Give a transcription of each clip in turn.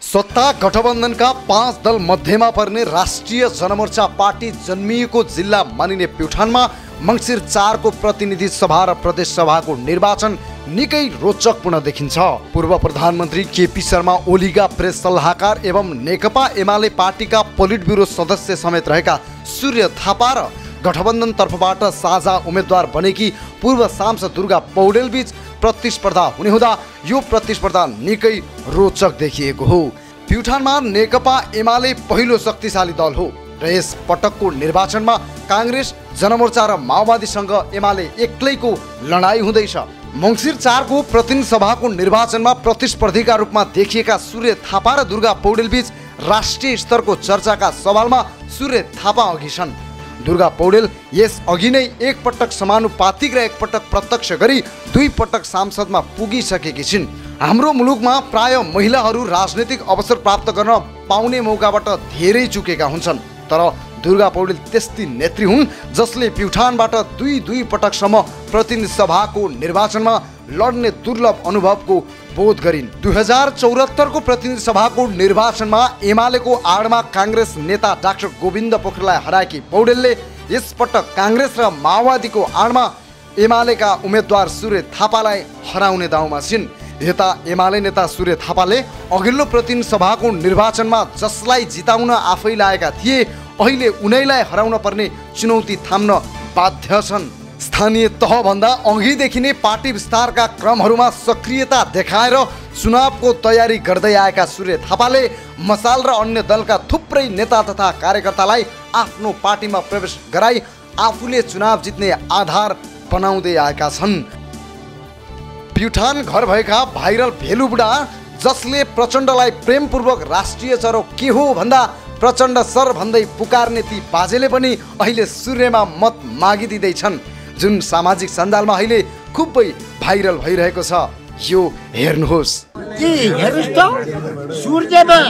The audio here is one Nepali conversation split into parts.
सत्ता गठबन्धनका 5 दल मध्येमा पर्ने राष्ट्रिय जनमोर्चा पार्टी जन्मिएको जिल्ला मानिने प्युठानमा मङ्सिर 4 को प्रतिनिधि सभा र प्रदेश सभाको निर्वाचन निकै रोचकपूर्ण देखिन्छ। पूर्व प्रधानमन्त्री केपी शर्मा ओलीका प्रेस सल्लाहकार एवं नेकपा एमाले पार्टीका पोलिट ब्युरो सदस्य समेत रहेका सूर्य थापा र गठबन्धन तर्फबाट साझा उम्मेदवार बनेकी पूर्व सांसद दुर्गा पौडेल बीच प्रतिस्पर्धा हुने हुँदा यो प्रतिस्पर्धा निकै रोचक देखिएको हो। प्युठानमा नेकपा एमाले पहिलो शक्तिशाली दल हो र यस पटकको निर्वाचनमा कांग्रेस, जनमोर्चा र माओवादीसँग एमाले एक्लैको लडाईँ हुँदैछ। मङ्सिर 4 को प्रतिनिधि सभाको निर्वाचनमा प्रतिस्पर्धीका रूपमा देखिएका सूर्य थापा र दुर्गा पौडेल बीच राष्ट्रिय स्तरको चर्चाका सवालमा सूर्य थापा अघि छन्। दुर्गा पौडेल यस अघि नै एक पटक समानुपातिक र एक पटक प्रत्यक्ष गरी 2 पटक सांसदमा पुगिसकेकी छिन्। हाम्रो मुलुकमा प्राय महिलाहरू राजनीतिक अवसर प्राप्त गर्न पाउने मौकाबाट धेरै चुकेका हुन्छन्, तर दुर्गा पौडेल त्यस्ती नेत्री हुन् जसले प्युठानबाट 2 पटकसम्म प्रतिनिधि सभाको निर्वाचनमा लड्ने दुर्लभ अनुभवको बोध गरिन्। 2074 को प्रतिनिधि सभाको निर्वाचनमा एमालेको आडमा कांग्रेस नेता डाक्टर गोविन्द पोखरेललाई हराएकी पौडेलले यसपटक कांग्रेस र माओवादीको आडमा एमालेका उम्मेदवार सूर्य थापालाई हराउने दाउमा छिन्। यता एमाले नेता सूर्य थापाले अघिल्लो प्रतिनिधि सभाको निर्वाचनमा जसलाई जिताउन आफै लागेका थिए अहिले उनैलाई हराउन पर्ने चुनौती थाम्न बाध्य छन्। स्थानीय तहभन्दा अघिदेखि नै पार्टी विस्तारका क्रमहरूमा सक्रियता देखाएर चुनावको तयारी गर्दै आएका सूर्य थापाले मसाल र अन्य दलका थुप्रै नेता तथा कार्यकर्तालाई आफ्नो पार्टीमा प्रवेश गराई आफूले चुनाव जित्ने आधार बनाउँदै आएका छन्। प्युठान घर भएका भाइरल भेलुबुढा जसले प्रचण्डलाई प्रेमपूर्वक राष्ट्रिय चरो के हो भन्दा प्रचण्ड सर भन्दै पुकार्ने ती बाजेले पनि अहिले सूर्यमा मत मागिदिँदैछन्, जुन सामाजिक सञ्जालमा अहिले खुबै भाइरल भइरहेको छ। यो हेर्नुहोस्। हेर्नुहोस् त सूर्यमा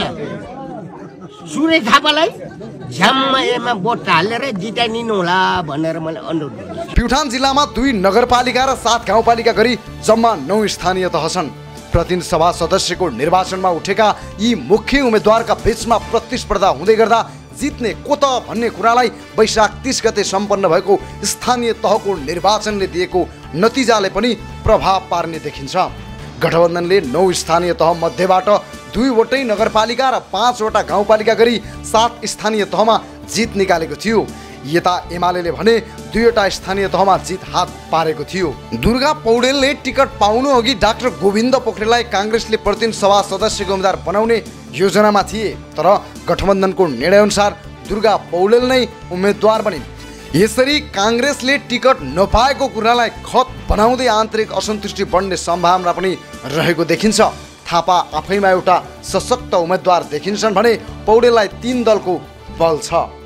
सूर्य थापालाई झ्याम्मा बोट हालेर जिताइदिनु होला भनेर मैले अनुरोध गरेँ। प्युठान जिल्लामा 2 नगरपालिका र 7 गाउँपालिका गरी जम्मा 9 स्थानीय तह छन्। प्रतिनिधि सभा सदस्यको निर्वाचनमा उठेका यी मुख्य उम्मेदवारका बीचमा प्रतिस्पर्धा हुँदै गर्दा जित्ने को त भन्ने कुरालाई वैशाख 30 गते सम्पन्न भएको स्थानीय तहको निर्वाचनले दिएको नतिजाले पनि प्रभाव पार्ने देखिन्छ। गठबन्धनले 9 स्थानीय तह मध्येबाट 2 वटै नगरपालिका र 5 वटा गाउँपालिका गरी 7 स्थानीय तहमा जित निकालेको थियो। यता एमालेले भने 2 वटा स्थानीय तहमा जित हात पारेको थियो। दुर्गा पौडेलले टिकट पाउनु अघि डाक्टर गोविन्द पोखरेललाई कांग्रेसले प्रतिनिधि सभा सदस्यको उम्मेदवार बनाउने योजनामा थिए, तर गठबन्धनको निर्णयअनुसार दुर्गा पौडेल नै उम्मेदवार बनिन्। यसरी कांग्रेसले टिकट नपाएको कुरालाई खत बनाउँदै आन्तरिक असन्तुष्टि बढ्ने सम्भावना पनि रहेको देखिन्छ। थापा आफैमा एउटा सशक्त उम्मेदवार देखिन्छन् भने पौडेललाई 3 दलको बल छ।